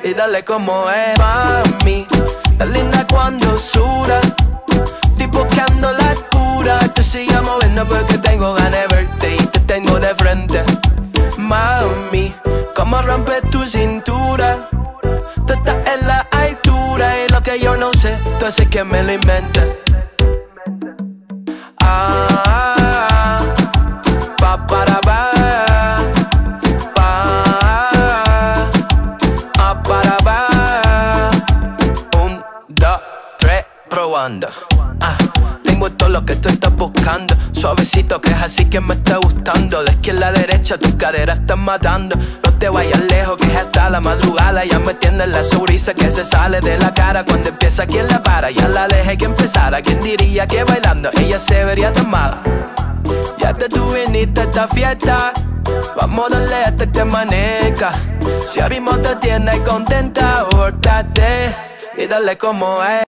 y dale como es. Mami, tan linda cuando suda, estoy buscando la cura. Tú sigas moviendo porque tengo ganas de verte y te tengo de frente. Mami, como rompes tu cintura, tú estás en la altura y lo que yo no sé, tú haces que me lo inventes. Para un, dos, tres, probando. Tengo todo lo que tú estás buscando, suavecito que es así que me está gustando. De izquierda a la derecha tu cadera estás matando. No te vayas lejos que es hasta la madrugada. Ya me tienes la sonrisa que se sale de la cara cuando empieza quien la para. Ya la dejé que empezara, ¿quién diría que bailando ella se vería tan mala? Ya te tú viniste a esta fiesta, vamos a darle hasta que amanezca. Si ahora mismo te tienes contenta, pórtate y dale como es.